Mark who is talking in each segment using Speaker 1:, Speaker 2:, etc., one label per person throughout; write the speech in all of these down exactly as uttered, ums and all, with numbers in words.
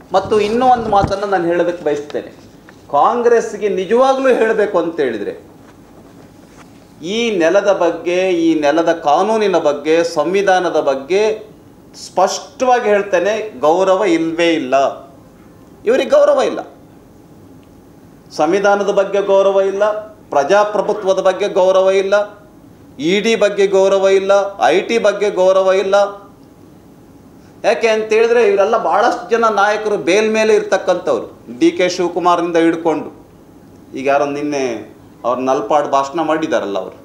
Speaker 1: ಮತ್ತು ಇನ್ನೂ ಒಂದು ಮಾತನ್ನು ನಾನು ಹೇಳೋದಕ್ಕೆ ಬಯಸ್ತೇನೆ. ಕಾಂಗ್ರೆಸ್ಗೆ ನಿಜವಾಗ್ಲೂ ಹೇಳಬೇಕು ಅಂತ ಹೇಳಿದರೆ, ಈ ನೆಲದ ಬಗ್ಗೆ, ಈ ನೆಲದ ಕಾನೂನಿನ ಬಗ್ಗೆ, ಸಂವಿಧಾನದ ಬಗ್ಗೆ ಸ್ಪಷ್ಟವಾಗಿ ಹೇಳ್ತೇನೆ, ಗೌರವ ಇಲ್ಲವೇ ಇಲ್ಲ. ಇವರಿಗೆ ಗೌರವ ಇಲ್ಲ. ಸಂವಿಧಾನದ ಬಗ್ಗೆ ಗೌರವ ಇಲ್ಲ, ಪ್ರಜಾಪ್ರಭುತ್ವದ ಬಗ್ಗೆ ಗೌರವ ಇಲ್ಲ, ಇ ಡಿ ಬಗ್ಗೆ ಗೌರವ ಇಲ್ಲ, ಐ ಟಿ ಬಗ್ಗೆ ಗೌರವ ಇಲ್ಲ. ಯಾಕೆ ಅಂತೇಳಿದ್ರೆ ಇವರೆಲ್ಲ ಭಾಳಷ್ಟು ಜನ ನಾಯಕರು ಬೇಲ್ ಮೇಲೆ ಇರ್ತಕ್ಕಂಥವ್ರು. ಡಿ ಕೆ ಶಿವಕುಮಾರಿಂದ ಹಿಡ್ಕೊಂಡು ಈಗ ಯಾರೋ ನಿನ್ನೆ ಅವ್ರು ನಲ್ಪಾಡು ಭಾಷಣ ಮಾಡಿದಾರಲ್ಲ, ಅವರು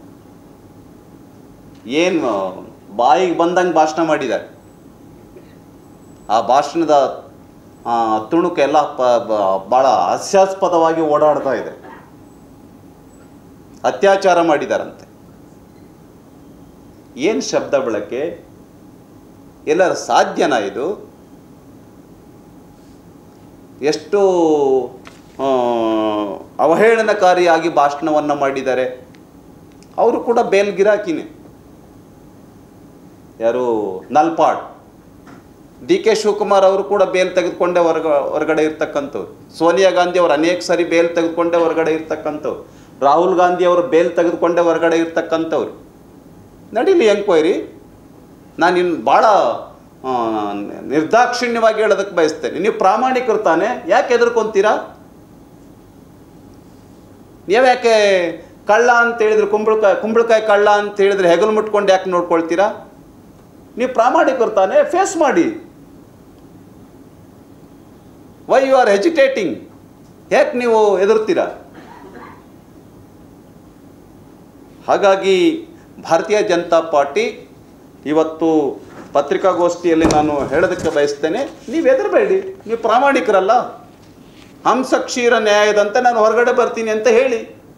Speaker 1: ಏನು ಬಾಯಿಗೆ ಬಂದಂಗೆ ಭಾಷಣ ಮಾಡಿದ್ದಾರೆ. ಆ ಭಾಷಣದ ತುಣುಕೆಲ್ಲ ಭಾಳ ಹಾಸ್ಯಾಸ್ಪದವಾಗಿ ಓಡಾಡ್ತಾ ಇದೆ. ಅತ್ಯಾಚಾರ ಮಾಡಿದಾರಂತೆ. ಏನು ಶಬ್ದ ಬಳಕೆ, ಎಲ್ಲರ ಸಾಧ್ಯನಾ ಇದು? ಎಷ್ಟು ಅವಹೇಳನಕಾರಿಯಾಗಿ ಭಾಷಣವನ್ನು ಮಾಡಿದ್ದಾರೆ. ಅವರು ಕೂಡ ಬೇಲ್ ಗಿರಾಕಿನೇ. ಯಾರು ನಲ್ಪಾಡ್ ಡಿ ಕೆ ಶಿವಕುಮಾರ್ ಅವರು ಕೂಡ ಬೇಲ್ ತೆಗೆದುಕೊಂಡೇ ಹೊರಗ ಹೊರಗಡೆ ಇರ್ತಕ್ಕಂಥವ್ರು. ಸೋನಿಯಾ ಗಾಂಧಿ ಅವರು ಅನೇಕ ಸರಿ ಬೇಲ್ ತೆಗೆದುಕೊಂಡೇ ಹೊರಗಡೆ ಇರ್ತಕ್ಕಂಥವ್ರು. ರಾಹುಲ್ ಗಾಂಧಿ ಅವರು ಬೇಲ್ ತೆಗೆದುಕೊಂಡೇ ಹೊರಗಡೆ ಇರ್ತಕ್ಕಂಥವ್ರು. ನಡೀಲಿ ಎಂಕ್ವೈರಿ. ನಾನು ಇನ್ನು ಭಾಳ ನಿರ್ದಾಕ್ಷಿಣ್ಯವಾಗಿ ಹೇಳೋದಕ್ಕೆ ಬಯಸ್ತೇನೆ. ನೀವು ಪ್ರಾಮಾಣಿಕರು ತಾನೆ, ಯಾಕೆ ಹೆದರ್ಕೊಂತೀರಾ? ನೀವು ಯಾಕೆ ಕಳ್ಳ ಅಂತ ಹೇಳಿದ್ರೆ, ಕುಂಬಳಕಾಯಿ ಕುಂಬಳಕಾಯಿ ಕಳ್ಳ ಅಂತ ಹೇಳಿದ್ರೆ ಹೆಗಲು ಮುಟ್ಕೊಂಡು ಯಾಕೆ ನೋಡ್ಕೊಳ್ತೀರಾ? ನೀವು ಪ್ರಾಮಾಣಿಕರು ತಾನೆ, ಫೇಸ್ ಮಾಡಿ. Why you are hesitating? ಯಾಕೆ ನೀವು ಹೆದರ್ತೀರಾ? ಹಾಗಾಗಿ ಭಾರತೀಯ ಜನತಾ ಪಾರ್ಟಿ ಇವತ್ತು ಪತ್ರಿಕಾಗೋಷ್ಠಿಯಲ್ಲಿ ನಾನು ಹೇಳೋದಕ್ಕೆ ಬಯಸ್ತೇನೆ, ನೀವು ಹೆದರಬೇಡಿ. ನೀವು ಪ್ರಾಮಾಣಿಕರಲ್ಲ. ಹಂಸ ಕ್ಷೀರ ನ್ಯಾಯದಂತೆ ನಾನು ಹೊರಗಡೆ ಬರ್ತೀನಿ ಅಂತ ಹೇಳಿ.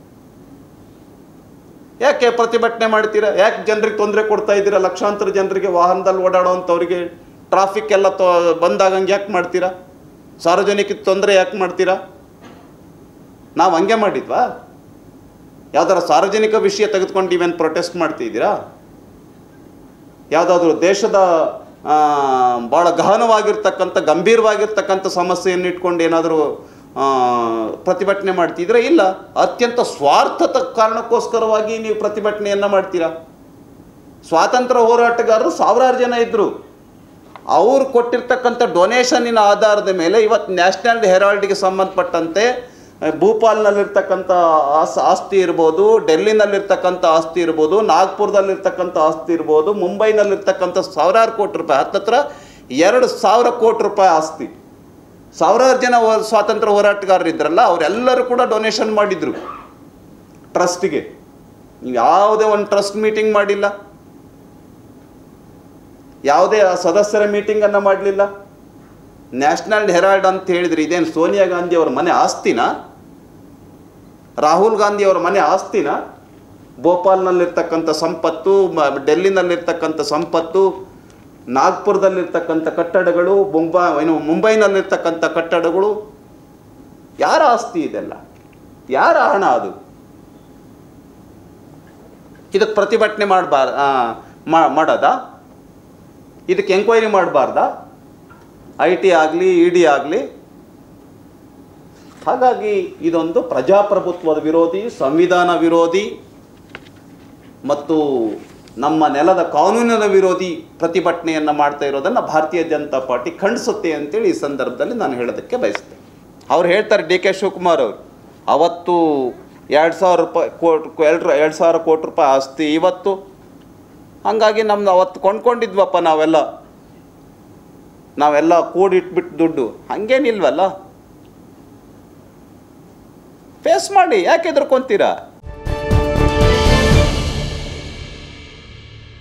Speaker 1: ಯಾಕೆ ಪ್ರತಿಭಟನೆ ಮಾಡ್ತೀರಾ? ಯಾಕೆ ಜನರಿಗೆ ತೊಂದರೆ ಕೊಡ್ತಾ ಇದ್ದೀರಾ? ಲಕ್ಷಾಂತರ ಜನರಿಗೆ ವಾಹನದಲ್ಲಿ ಓಡಾಡೋವಂಥವ್ರಿಗೆ ಟ್ರಾಫಿಕ್ ಎಲ್ಲ ತೊ ಬಂದಾಗಂಗೆ ಯಾಕೆ ಮಾಡ್ತೀರಾ? ಸಾರ್ವಜನಿಕ ತೊಂದರೆ ಯಾಕೆ ಮಾಡ್ತೀರಾ? ನಾವು ಹಂಗೆ ಮಾಡಿದ್ವಾ? ಯಾವುದಾರ ಸಾರ್ವಜನಿಕ ವಿಷಯ ತೆಗೆದುಕೊಂಡು ನೀವೇನು ಪ್ರೊಟೆಸ್ಟ್ ಮಾಡ್ತಿದ್ದೀರಾ? ಯಾವುದಾದ್ರೂ ದೇಶದ ಭಾಳ ಗಹನವಾಗಿರ್ತಕ್ಕಂಥ ಗಂಭೀರವಾಗಿರ್ತಕ್ಕಂಥ ಸಮಸ್ಯೆಯನ್ನು ಇಟ್ಕೊಂಡು ಏನಾದರೂ ಪ್ರತಿಭಟನೆ ಮಾಡ್ತಿದ್ರೆ? ಇಲ್ಲ. ಅತ್ಯಂತ ಸ್ವಾರ್ಥದ ಕಾರಣಕ್ಕೋಸ್ಕರವಾಗಿ ನೀವು ಪ್ರತಿಭಟನೆಯನ್ನು ಮಾಡ್ತೀರಾ. ಸ್ವಾತಂತ್ರ್ಯ ಹೋರಾಟಗಾರರು ಸಾವಿರಾರು ಜನ ಇದ್ದರು. ಅವರು ಕೊಟ್ಟಿರ್ತಕ್ಕಂಥ ಡೊನೇಷನ್ನಿನ ಆಧಾರದ ಮೇಲೆ ಇವತ್ತು ನ್ಯಾಷನಲ್ ಹೆರಾಲ್ಡ್ಗೆ ಸಂಬಂಧಪಟ್ಟಂತೆ ಭೂಪಾಲ್ನಲ್ಲಿರ್ತಕ್ಕಂಥ ಆಸ್ ಆಸ್ತಿ ಇರ್ಬೋದು, ಡೆಲ್ಲಿನಲ್ಲಿರ್ತಕ್ಕಂಥ ಆಸ್ತಿ ಇರ್ಬೋದು, ನಾಗ್ಪುರದಲ್ಲಿರ್ತಕ್ಕಂಥ ಆಸ್ತಿ ಇರ್ಬೋದು, ಮುಂಬೈನಲ್ಲಿರ್ತಕ್ಕಂಥ ಸಾವಿರಾರು ಕೋಟಿ ರೂಪಾಯಿ, ಹತ್ತತ್ರ ಎರಡು ಸಾವಿರ ಕೋಟಿ ರೂಪಾಯಿ ಆಸ್ತಿ. ಸಾವಿರಾರು ಜನ ಸ್ವಾತಂತ್ರ್ಯ ಹೋರಾಟಗಾರರು ಇದ್ರಲ್ಲ, ಅವರೆಲ್ಲರೂ ಕೂಡ ಡೊನೇಷನ್ ಮಾಡಿದರು ಟ್ರಸ್ಟಿಗೆ. ನೀವು ಯಾವುದೇ ಒಂದು ಟ್ರಸ್ಟ್ ಮೀಟಿಂಗ್ ಮಾಡಿಲ್ಲ, ಯಾವುದೇ ಸದಸ್ಯರ ಮೀಟಿಂಗನ್ನು ಮಾಡಲಿಲ್ಲ. ನ್ಯಾಷನಲ್ ಹೆರಾಲ್ಡ್ ಅಂತ ಹೇಳಿದರೆ ಇದೇನು ಸೋನಿಯಾ ಗಾಂಧಿ ಅವರ ಮನೆ ಆಸ್ತಿನ? ರಾಹುಲ್ ಗಾಂಧಿ ಅವರ ಮನೆ ಆಸ್ತಿನ? ಭೋಪಾಲ್ನಲ್ಲಿರ್ತಕ್ಕಂಥ ಸಂಪತ್ತು, ಡೆಲ್ಲಿನಲ್ಲಿರ್ತಕ್ಕಂಥ ಸಂಪತ್ತು, ನಾಗ್ಪುರದಲ್ಲಿರ್ತಕ್ಕಂಥ ಕಟ್ಟಡಗಳು, ಮುಂಬೈ ಏನು ಮುಂಬೈನಲ್ಲಿರ್ತಕ್ಕಂಥ ಕಟ್ಟಡಗಳು, ಯಾರ ಆಸ್ತಿ ಇದೆಲ್ಲ? ಯಾರ ಹಣ ಅದು? ಇದಕ್ಕೆ ಪ್ರತಿಭಟನೆ ಮಾಡಬಾರ ಮಾಡೋದಾ? ಇದಕ್ಕೆ ಎಂಕ್ವೈರಿ ಮಾಡಬಾರ್ದಾ? ಐ ಟಿ ಆಗಲಿ, ಇ ಡಿ ಆಗಲಿ. ಹಾಗಾಗಿ ಇದೊಂದು ಪ್ರಜಾಪ್ರಭುತ್ವದ ವಿರೋಧಿ, ಸಂವಿಧಾನ ವಿರೋಧಿ ಮತ್ತು ನಮ್ಮ ನೆಲದ ಕಾನೂನಿನ ವಿರೋಧಿ ಪ್ರತಿಭಟನೆಯನ್ನು ಮಾಡ್ತಾ ಇರೋದನ್ನು ಭಾರತೀಯ ಜನತಾ ಪಾರ್ಟಿ ಖಂಡಿಸುತ್ತೆ ಅಂತೇಳಿ ಈ ಸಂದರ್ಭದಲ್ಲಿ ನಾನು ಹೇಳೋದಕ್ಕೆ ಬಯಸ್ತೇನೆ. ಅವ್ರು ಹೇಳ್ತಾರೆ, ಡಿ ಕೆ ಶಿವಕುಮಾರ್ ಅವರು, ಅವತ್ತು ಎರಡು ಸಾವಿರ ರೂಪಾಯಿ ಕೋಟಿ ಎರಡು ಎರಡು ಸಾವಿರ ಕೋಟಿ ರೂಪಾಯಿ ಆಸ್ತಿ ಇವತ್ತು. ಹಾಗಾಗಿ ನಮ್ದು ಅವತ್ತು ಕೊಂಡ್ಕೊಂಡಿದ್ವಪ್ಪ ನಾವೆಲ್ಲ ನಾವೆಲ್ಲ ಕೂಡಿಟ್ಬಿಟ್ಟು ದುಡ್ಡು. ಹಾಗೇನಿಲ್ವಲ್ಲ. ಫೇಸ್ ಮಾಡಿ, ಯಾಕೆ ಹೆದರ್ಕೊಂತೀರಾ?